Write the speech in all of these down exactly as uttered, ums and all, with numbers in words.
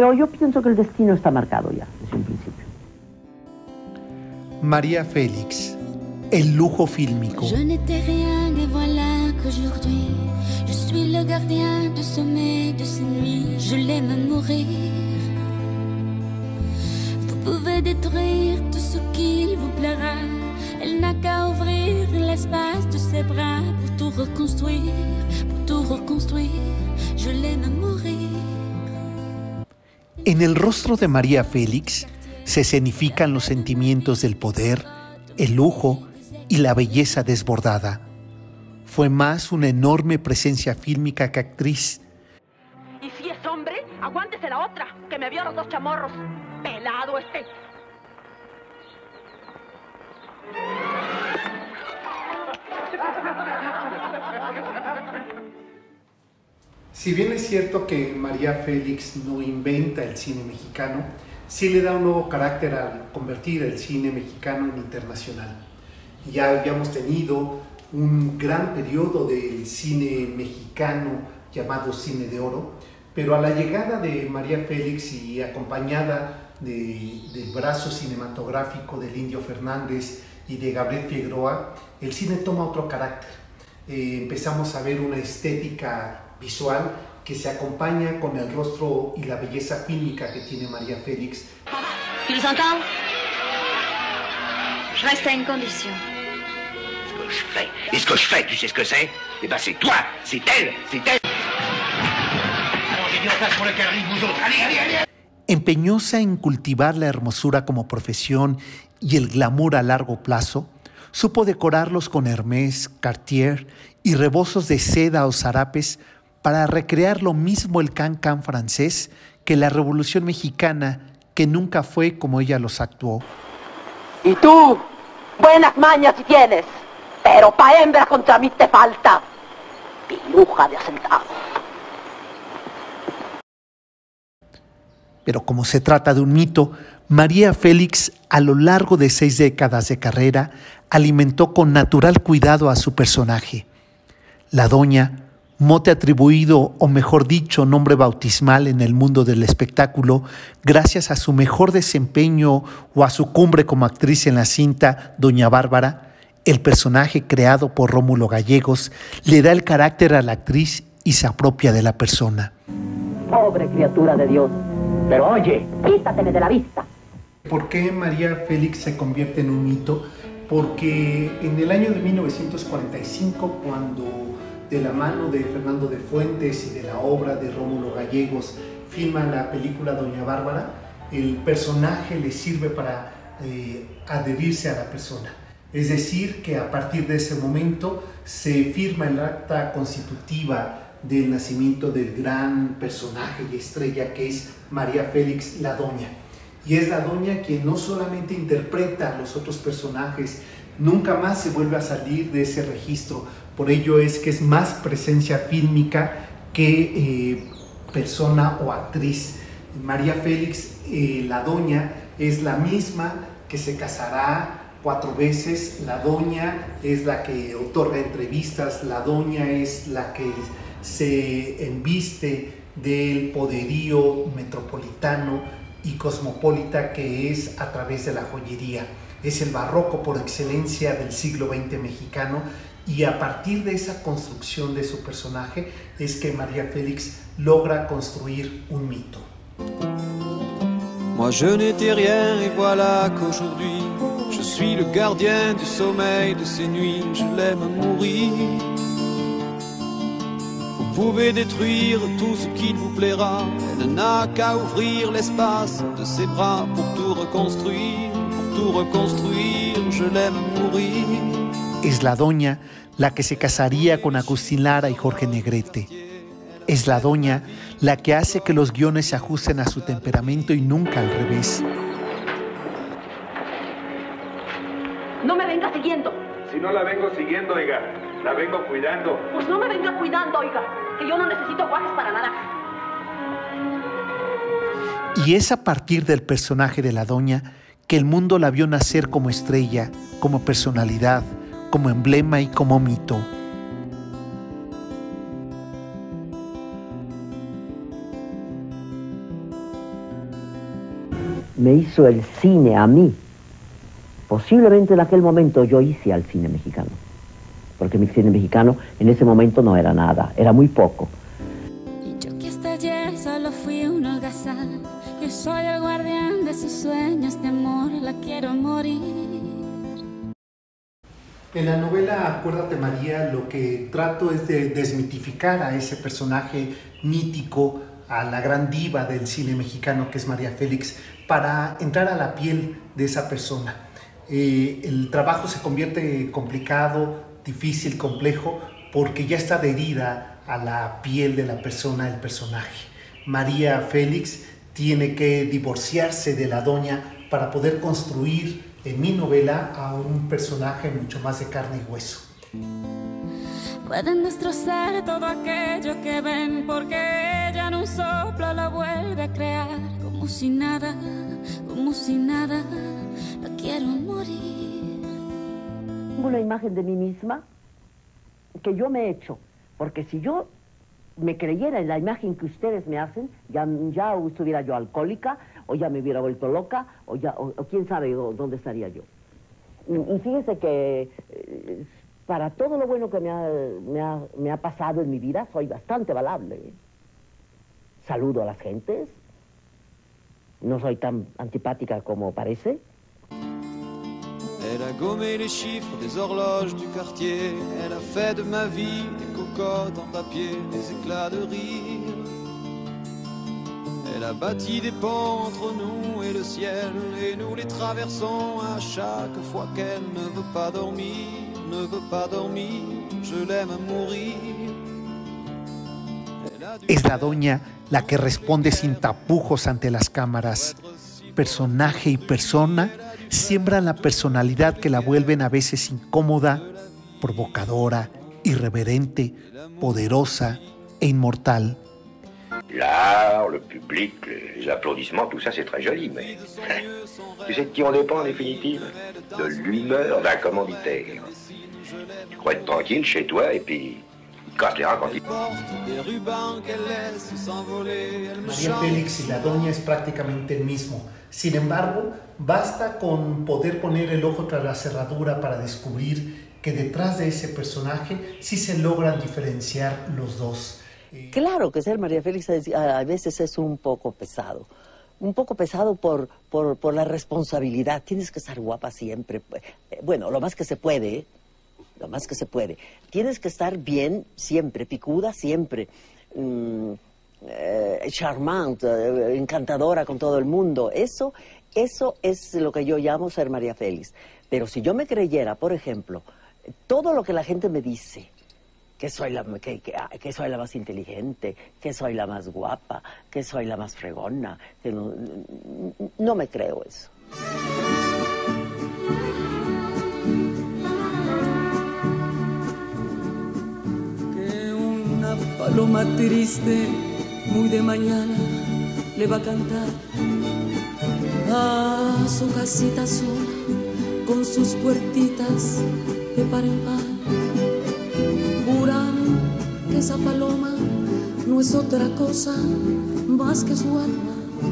Pero yo pienso que el destino está marcado ya, desde un principio. María Félix, el lujo fílmico. Je n'étais rien et voilà qu'aujourd'hui je suis le gardien du sommeil de ces nuits. Je l'aime mourir. Vous pouvez détruire tout ce qu'il vous plaira. Elle n'a qu'à ouvrir l'espace de ses bras pour tout reconstruire, pour tout reconstruire. Je l'aime mourir. En el rostro de María Félix se escenifican los sentimientos del poder, el lujo y la belleza desbordada. Fue más una enorme presencia fílmica que actriz. Y si es hombre, aguántese la otra, que me vio los dos chamorros. Pelado este. Si bien es cierto que María Félix no inventa el cine mexicano, sí le da un nuevo carácter al convertir el cine mexicano en internacional. Ya habíamos tenido un gran periodo del cine mexicano llamado Cine de Oro, pero a la llegada de María Félix y acompañada de, del brazo cinematográfico del Indio Fernández y de Gabriel Figueroa, el cine toma otro carácter. Eh, empezamos a ver una estética visual que se acompaña con el rostro y la belleza fílmica que tiene María Félix. Tu les entends? Je reste à une condition. Ce que je fais. Et ce que je fais, tu sais ce que c'est? Eh ben c'est toi, c'est elle, c'est elle. Alors j'ai dit en place pour le calerie, vous autres. Allez, allez, allez. Empeñosa en cultivar la hermosura como profesión y el glamour a largo plazo, supo decorarlos con Hermès, Cartier y rebozos de seda o zarapes para recrear lo mismo el can-can francés que la Revolución Mexicana, que nunca fue como ella los actuó. Y tú, buenas mañas si tienes, pero pa' hembra contra mí te falta. Piluja de asentado. Pero como se trata de un mito, María Félix, a lo largo de seis décadas de carrera, alimentó con natural cuidado a su personaje. La doña, mote atribuido, o mejor dicho, nombre bautismal en el mundo del espectáculo, gracias a su mejor desempeño o a su cumbre como actriz en la cinta Doña Bárbara, el personaje creado por Rómulo Gallegos le da el carácter a la actriz y se apropia de la persona. Pobre criatura de Dios. Pero oye, quítateme de la vista. ¿Por qué María Félix se convierte en un mito? Porque en el año de mil novecientos cuarenta y cinco, cuando de la mano de Fernando de Fuentes y de la obra de Rómulo Gallegos filma la película Doña Bárbara, el personaje le sirve para eh, adherirse a la persona. Es decir, que a partir de ese momento se firma el acta constitutiva del nacimiento del gran personaje y estrella que es María Félix, la Doña. Y es la Doña quien no solamente interpreta a los otros personajes, nunca más se vuelve a salir de ese registro. Por ello es que es más presencia fílmica que eh, persona o actriz. María Félix, eh, la Doña, es la misma que se casará cuatro veces. La Doña es la que otorga entrevistas. La Doña es la que se embiste del poderío metropolitano y cosmopolita que es a través de la joyería. Es el barroco por excelencia del siglo veinte mexicano, y a partir de esa construcción de su personaje es que María Félix logra construir un mito. Moi je n'étais rien et voilà qu'aujourd'hui je suis le gardien du sommeil de ces nuits. Je l'aime mourir. Vous pouvez détruire tout ce qu'il vous plaira. Elle n'a qu'à ouvrir l'espace de ses bras pour tout reconstruire, pour tout reconstruire. Je l'aime mourir. Es la Doña la que se casaría con Agustín Lara y Jorge Negrete. Es la Doña la que hace que los guiones se ajusten a su temperamento y nunca al revés. No me venga siguiendo. Si no la vengo siguiendo, oiga, la vengo cuidando. Pues no me venga cuidando, oiga, que yo no necesito guajes para nada. Y es a partir del personaje de la Doña que el mundo la vio nacer como estrella, como personalidad, como emblema y como mito. me hizo el cine a mí. Posiblemente en aquel momento yo hice al cine mexicano, porque mi cine mexicano en ese momento no era nada, era muy poco. Y yo que hasta ayer solo fui un holgazán, yo soy el guardián de sus sueños de amor, la quiero morir. En la novela Acuérdate María, lo que trato es de desmitificar a ese personaje mítico, a la gran diva del cine mexicano que es María Félix, para entrar a la piel de esa persona. Eh, el trabajo se convierte complicado, difícil, complejo, porque ya está adherida a la piel de la persona, el personaje. María Félix tiene que divorciarse de la doña para poder construir en mi novela a un personaje mucho más de carne y hueso. Pueden destrozar todo aquello que ven, porque ella en un soplo la vuelve a crear, como si nada, como si nada, la quiero morir. Tengo una imagen de mí misma que yo me he hecho, porque si yo me creyera en la imagen que ustedes me hacen, ya, ya estuviera yo alcohólica, o ya me hubiera vuelto loca, o ya, o, o quién sabe o, dónde estaría yo. Y, y fíjense que eh, para todo lo bueno que me ha, me, ha, me ha pasado en mi vida, soy bastante valable. Saludo a las gentes, no soy tan antipática como parece. Elle a gommé les chiffres des horloges du quartier. Elle a fait de ma vie des cocottes en papier, des éclats de rire. Elle a bâti des ponts entre nous et le ciel, et nous les traversons à chaque fois qu'elle ne veut pas dormir, ne veut pas dormir, je l'aime à mourir. Es la doña la que responde sin tapujos ante las cámaras. Personaje y persona siembran la personalidad que la vuelven a veces incómoda, provocadora, irreverente, poderosa e inmortal. L'art, le public, les applaudissements, tout ça c'est très joli, mais tu sais de qui on dépend en définitive? De l'humeur d'un commanditaire. Tu crois être tranquille chez toi et puis il te casse les reins quand il... María Félix y la doña es prácticamente el mismo. Sin embargo, basta con poder poner el ojo tras la cerradura para descubrir que detrás de ese personaje sí se logran diferenciar los dos. Claro que ser María Félix a veces es un poco pesado. Un poco pesado por, por, por la responsabilidad. Tienes que estar guapa siempre. Bueno, lo más que se puede, ¿eh? Lo más que se puede. Tienes que estar bien siempre, picuda siempre. Mm, eh, charmante, eh, encantadora con todo el mundo. Eso, eso es lo que yo llamo ser María Félix. Pero si yo me creyera, por ejemplo, todo lo que la gente me dice, que soy la, que, que, que soy la más inteligente, que soy la más guapa, que soy la más fregona, que no, no me creo eso. Que una paloma triste, muy de mañana, le va a cantar a su casita sola, con sus puertitas de par en par. Juran que esa paloma no es otra cosa más que su alma,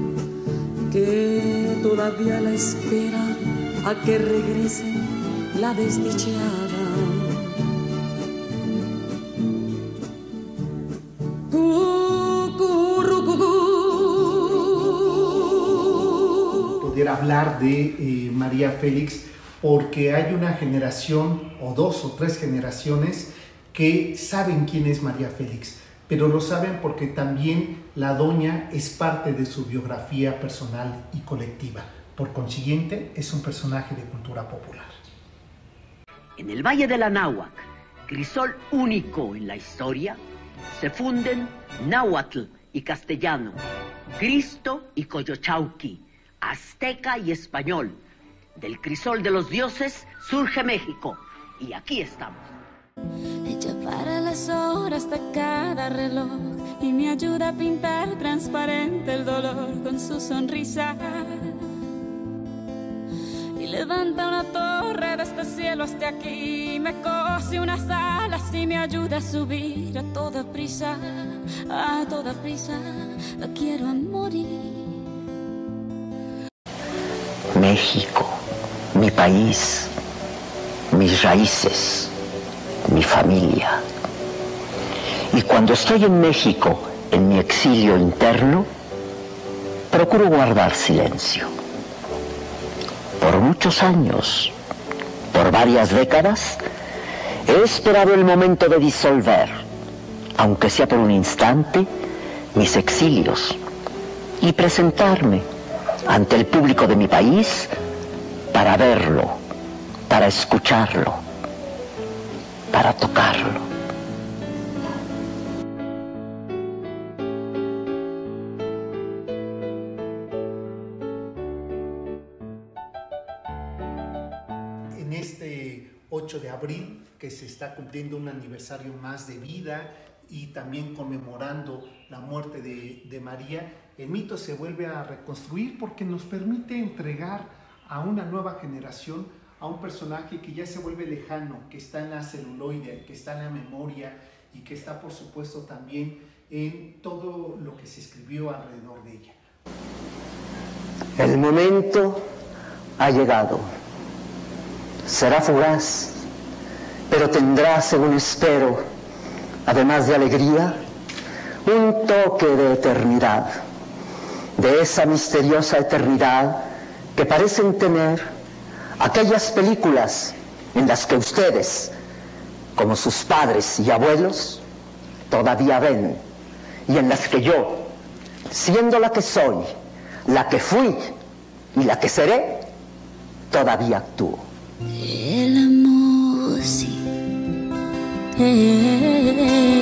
que todavía la espera a que regrese la desdichada. Poder hablar de eh, María Félix porque hay una generación o dos o tres generaciones que saben quién es María Félix, pero lo saben porque también la doña es parte de su biografía personal y colectiva. Por consiguiente, es un personaje de cultura popular. En el Valle de la Náhuac, crisol único en la historia, se funden náhuatl y castellano, Cristo y Coyochauqui, azteca y español. Del crisol de los dioses surge México, y aquí estamos. Ella para las horas de cada reloj y me ayuda a pintar transparente el dolor con su sonrisa. Y levanta una torre desde el cielo hasta aquí, me cose unas alas y me ayuda a subir a toda prisa, a toda prisa, la quiero a morir. México, mi país, mis raíces, mi familia. Y cuando estoy en México, en mi exilio interno, procuro guardar silencio. Por muchos años, por varias décadas, he esperado el momento de disolver, aunque sea por un instante, mis exilios y presentarme ante el público de mi país para verlo, para escucharlo, para tocarlo. En este ocho de abril, que se está cumpliendo un aniversario más de vida y también conmemorando la muerte de, de María, el mito se vuelve a reconstruir porque nos permite entregar a una nueva generación a un personaje que ya se vuelve lejano, que está en la celuloide, que está en la memoria y que está, por supuesto, también en todo lo que se escribió alrededor de ella. El momento ha llegado. Será fugaz, pero tendrá, según espero, además de alegría, un toque de eternidad, de esa misteriosa eternidad que parecen tener aquellas películas en las que ustedes, como sus padres y abuelos, todavía ven, y en las que yo, siendo la que soy, la que fui y la que seré, todavía actúo. El amor, sí. Eh,